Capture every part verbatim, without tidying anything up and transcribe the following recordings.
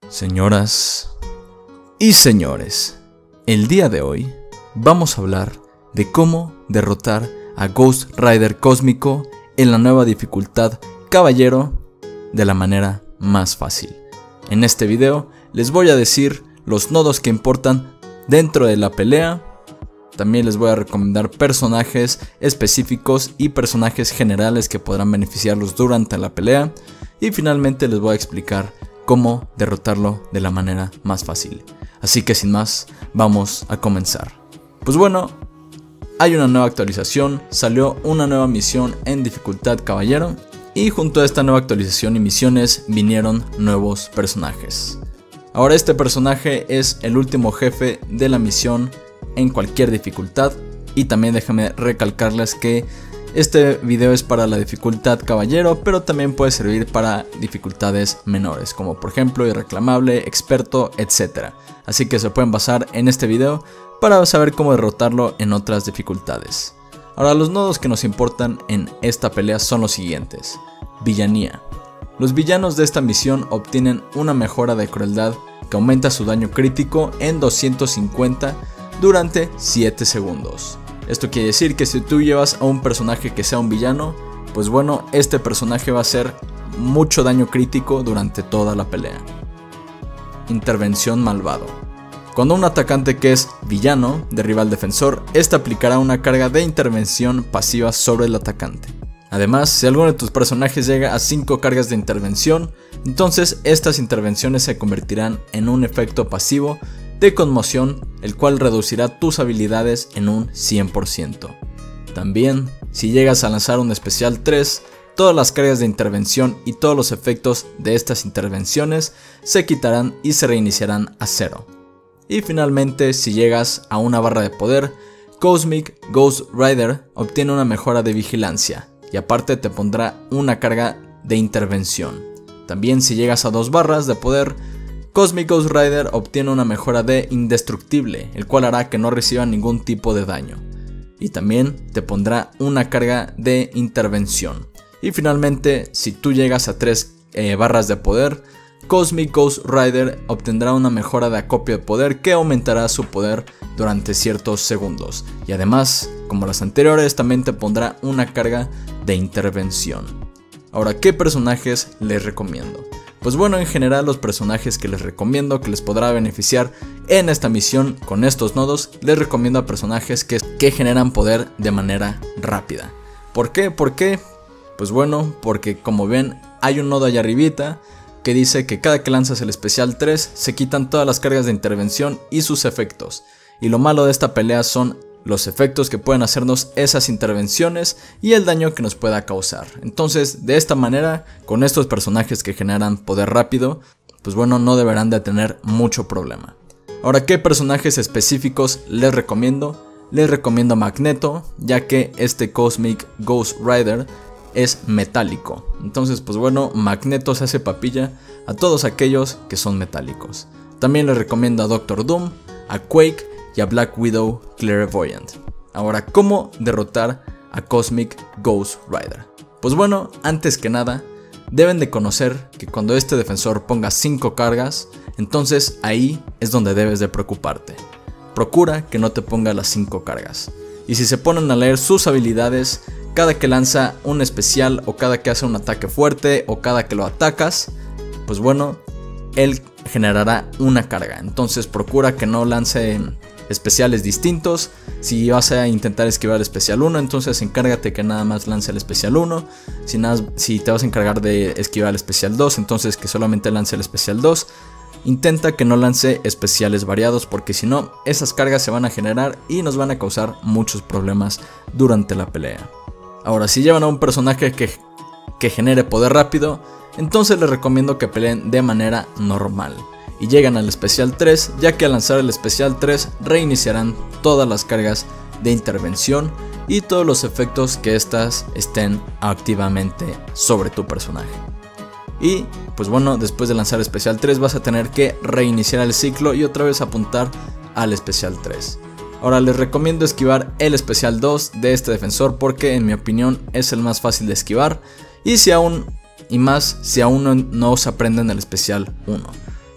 Señoras y señores, el día de hoy vamos a hablar de cómo derrotar a Ghost Rider Cósmico en la nueva dificultad Caballero de la manera más fácil. En este video les voy a decir los nodos que importan dentro de la pelea. También les voy a recomendar personajes específicos y personajes generales que podrán beneficiarlos durante la pelea. Y finalmente les voy a explicar cómo derrotarlo de la manera más fácil. Así que sin más, vamos a comenzar. Pues bueno, hay una nueva actualización, salió una nueva misión en dificultad Caballero. Y junto a esta nueva actualización y misiones vinieron nuevos personajes. Ahora este personaje es el último jefe de la misión en cualquier dificultad. Y también déjame recalcarles que este video es para la dificultad Caballero, pero también puede servir para dificultades menores, como por ejemplo Irreclamable, Experto, etcétera. Así que se pueden basar en este video para saber cómo derrotarlo en otras dificultades. Ahora los nodos que nos importan en esta pelea son los siguientes. Villanía. Los villanos de esta misión obtienen una mejora de crueldad que aumenta su daño crítico en doscientos cincuenta durante siete segundos. Esto quiere decir que si tú llevas a un personaje que sea un villano, pues bueno, este personaje va a hacer mucho daño crítico durante toda la pelea. Intervención Malvado. Cuando un atacante que es villano derriba al defensor, este aplicará una carga de intervención pasiva sobre el atacante. Además, si alguno de tus personajes llega a cinco cargas de intervención, entonces estas intervenciones se convertirán en un efecto pasivo de conmoción, el cual reducirá tus habilidades en un cien por ciento. También, si llegas a lanzar un especial tres, todas las cargas de intervención y todos los efectos de estas intervenciones se quitarán y se reiniciarán a cero. Y finalmente, si llegas a una barra de poder, Cosmic Ghost Rider obtiene una mejora de vigilancia y aparte te pondrá una carga de intervención. También si llegas a dos barras de poder, Cosmic Ghost Rider obtiene una mejora de indestructible, el cual hará que no reciba ningún tipo de daño. Y también te pondrá una carga de intervención. Y finalmente, si tú llegas a tres eh, barras de poder, Cosmic Ghost Rider obtendrá una mejora de acopio de poder que aumentará su poder durante ciertos segundos. Y además, como las anteriores, también te pondrá una carga de intervención. Ahora, ¿qué personajes les recomiendo? Pues bueno, en general los personajes que les recomiendo que les podrá beneficiar en esta misión con estos nodos, les recomiendo a personajes que, que generan poder de manera rápida. ¿Por qué? ¿Por qué? Pues bueno, porque como ven hay un nodo allá arribita que dice que cada que lanzas el especial tres se quitan todas las cargas de intervención y sus efectos. Y lo malo de esta pelea son los efectos que pueden hacernos esas intervenciones y el daño que nos pueda causar. Entonces, de esta manera, con estos personajes que generan poder rápido, pues bueno, no deberán de tener mucho problema. Ahora, ¿qué personajes específicos les recomiendo? Les recomiendo a Magneto, ya que este Cosmic Ghost Rider es metálico. Entonces, pues bueno, Magneto se hace papilla a todos aquellos que son metálicos. También les recomiendo a Doctor Doom, a Quake y a Black Widow Clairvoyant. Ahora, ¿cómo derrotar a Cosmic Ghost Rider? Pues bueno, antes que nada, deben de conocer que cuando este defensor ponga cinco cargas, entonces ahí es donde debes de preocuparte. Procura que no te ponga las cinco cargas. Y si se ponen a leer sus habilidades, cada que lanza un especial o cada que hace un ataque fuerte o cada que lo atacas, pues bueno, él generará una carga. Entonces procura que no lance especiales distintos. Si vas a intentar esquivar el especial uno, entonces encárgate que nada más lance el especial uno. Si, nada, si te vas a encargar de esquivar el especial dos, entonces que solamente lance el especial dos. Intenta que no lance especiales variados, porque si no, esas cargas se van a generar y nos van a causar muchos problemas durante la pelea. Ahora, si llevan a un personaje que, que genere poder rápido, entonces les recomiendo que peleen de manera normal y llegan al especial tres, ya que al lanzar el especial tres reiniciarán todas las cargas de intervención y todos los efectos que éstas estén activamente sobre tu personaje. Y pues bueno, después de lanzar el especial tres vas a tener que reiniciar el ciclo y otra vez apuntar al especial tres. Ahora les recomiendo esquivar el especial dos de este defensor, porque en mi opinión es el más fácil de esquivar, y si aún y más si aún no, no se aprenden el especial uno.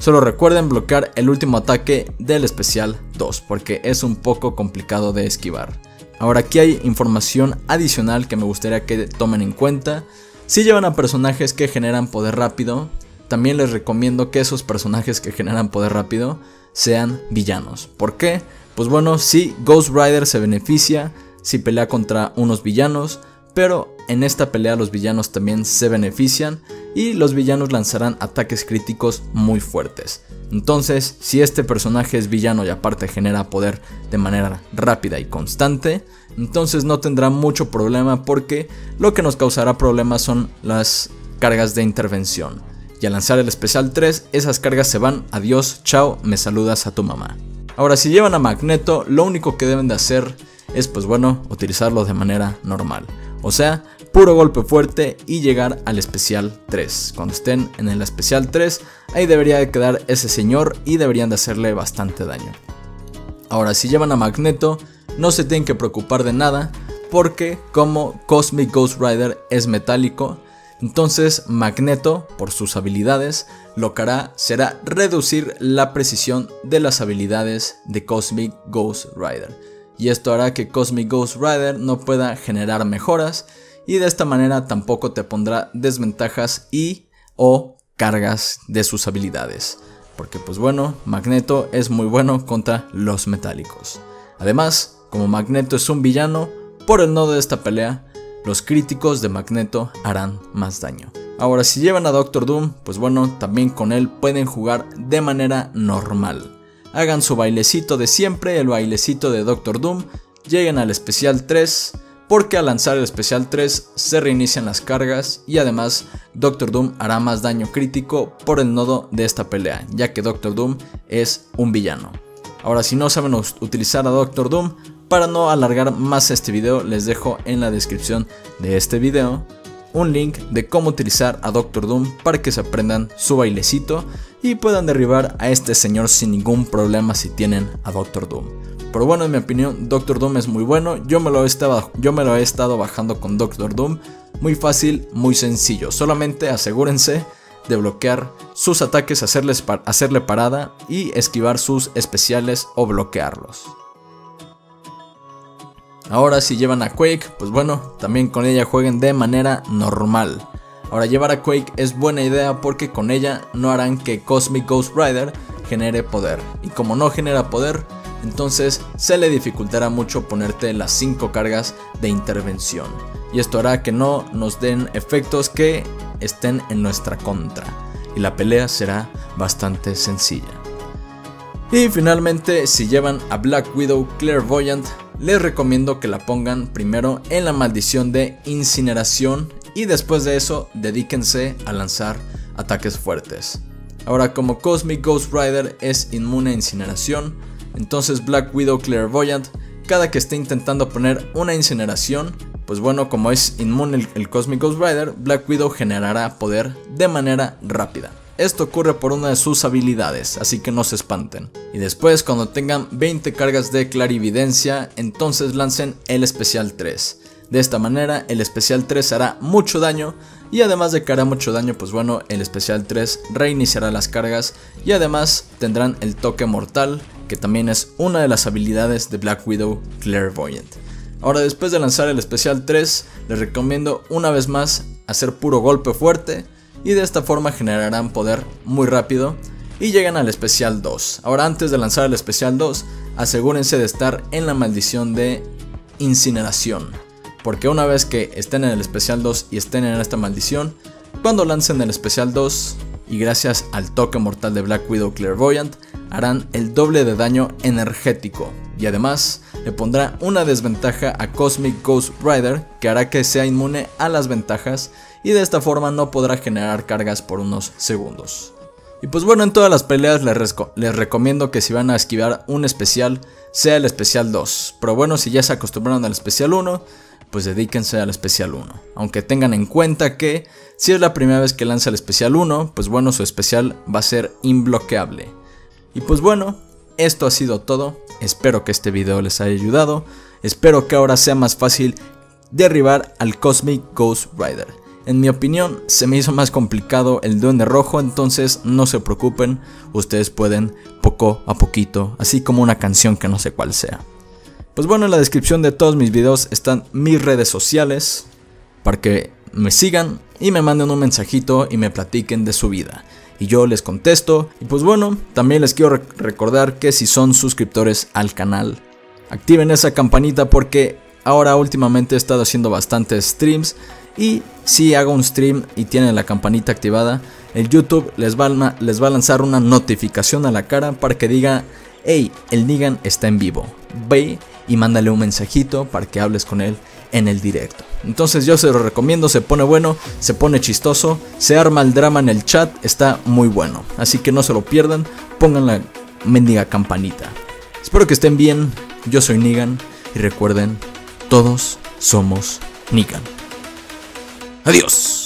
Solo recuerden bloquear el último ataque del especial dos, porque es un poco complicado de esquivar. Ahora aquí hay información adicional que me gustaría que tomen en cuenta. Si llevan a personajes que generan poder rápido, también les recomiendo que esos personajes que generan poder rápido sean villanos. ¿Por qué? Pues bueno, sí, Ghost Rider se beneficia si pelea contra unos villanos, pero en esta pelea los villanos también se benefician y los villanos lanzarán ataques críticos muy fuertes. Entonces, si este personaje es villano y aparte genera poder de manera rápida y constante, entonces no tendrá mucho problema, porque lo que nos causará problemas son las cargas de intervención. Y al lanzar el especial tres, esas cargas se van, adiós, chao, me saludas a tu mamá. Ahora, si llevan a Magneto, lo único que deben de hacer es, pues bueno, utilizarlo de manera normal. O sea, puro golpe fuerte y llegar al especial tres. Cuando estén en el especial tres, ahí debería de quedar ese señor y deberían de hacerle bastante daño. Ahora, si llevan a Magneto, no se tienen que preocupar de nada, porque como Cosmic Ghost Rider es metálico, entonces Magneto, por sus habilidades, lo que hará será reducir la precisión de las habilidades de Cosmic Ghost Rider. Y esto hará que Cosmic Ghost Rider no pueda generar mejoras, y de esta manera tampoco te pondrá desventajas y o cargas de sus habilidades. Porque pues bueno, Magneto es muy bueno contra los metálicos. Además, como Magneto es un villano, por el nodo de esta pelea, los críticos de Magneto harán más daño. Ahora, si llevan a Doctor Doom, pues bueno, también con él pueden jugar de manera normal. Hagan su bailecito de siempre, el bailecito de Doctor Doom, lleguen al especial tres, porque al lanzar el especial tres se reinician las cargas y además Doctor Doom hará más daño crítico por el nodo de esta pelea, ya que Doctor Doom es un villano. Ahora, si no saben utilizar a Doctor Doom, para no alargar más este video, les dejo en la descripción de este video un link de cómo utilizar a Doctor Doom para que se aprendan su bailecito y puedan derribar a este señor sin ningún problema si tienen a Doctor Doom. Pero bueno, en mi opinión, Doctor Doom es muy bueno. Yo me lo he estado, yo me lo he estado bajando con Doctor Doom. Muy fácil, muy sencillo. Solamente asegúrense de bloquear sus ataques, hacerles par- hacerle parada y esquivar sus especiales o bloquearlos. Ahora, si llevan a Quake, pues bueno, también con ella jueguen de manera normal. Ahora, llevar a Quake es buena idea porque con ella no harán que Cosmic Ghost Rider genere poder. Y como no genera poder, entonces se le dificultará mucho ponerte las cinco cargas de intervención. Y esto hará que no nos den efectos que estén en nuestra contra. Y la pelea será bastante sencilla. Y finalmente, si llevan a Black Widow Clairvoyant, les recomiendo que la pongan primero en la maldición de incineración y después de eso dedíquense a lanzar ataques fuertes. Ahora, como Cosmic Ghost Rider es inmune a incineración, entonces Black Widow Clairvoyant, cada que esté intentando poner una incineración, pues bueno, como es inmune el, el Cosmic Ghost Rider, Black Widow generará poder de manera rápida. Esto ocurre por una de sus habilidades, así que no se espanten. Y después, cuando tengan veinte cargas de clarividencia, entonces lancen el especial tres. De esta manera, el especial tres hará mucho daño, y además de que hará mucho daño, pues bueno, el especial tres reiniciará las cargas, y además tendrán el toque mortal, que también es una de las habilidades de Black Widow Clairvoyant. Ahora, después de lanzar el especial tres, les recomiendo una vez más hacer puro golpe fuerte, y de esta forma generarán poder muy rápido y llegan al especial dos. Ahora, antes de lanzar el especial dos, asegúrense de estar en la maldición de incineración, porque una vez que estén en el especial dos y estén en esta maldición, cuando lancen el especial dos y gracias al toque mortal de Black Widow Clairvoyant, harán el doble de daño energético y además le pondrá una desventaja a Cosmic Ghost Rider que hará que sea inmune a las ventajas y de esta forma no podrá generar cargas por unos segundos. Y pues bueno, en todas las peleas les, les recomiendo que si van a esquivar un especial, sea el especial dos. Pero bueno, si ya se acostumbraron al especial uno, pues dedíquense al especial uno. Aunque tengan en cuenta que si es la primera vez que lanza el especial uno, pues bueno, su especial va a ser imbloqueable. Y pues bueno, esto ha sido todo. Espero que este video les haya ayudado. Espero que ahora sea más fácil derribar al Cosmic Ghost Rider. En mi opinión, se me hizo más complicado el Duende Rojo, entonces no se preocupen, ustedes pueden poco a poquito, así como una canción que no sé cuál sea. Pues bueno, en la descripción de todos mis videos están mis redes sociales, para que me sigan y me manden un mensajito y me platiquen de su vida. Y yo les contesto, y pues bueno, también les quiero rec- recordar que si son suscriptores al canal, activen esa campanita porque ahora últimamente he estado haciendo bastantes streams. Y si hago un stream y tienen la campanita activada, el YouTube les va, a, les va a lanzar una notificación a la cara para que diga: hey, el Nigan está en vivo. Ve y mándale un mensajito para que hables con él en el directo. Entonces yo se lo recomiendo, se pone bueno, se pone chistoso, se arma el drama en el chat, está muy bueno. Así que no se lo pierdan, pongan la mendiga campanita. Espero que estén bien, yo soy Nigan y recuerden, todos somos Nigan. Adiós.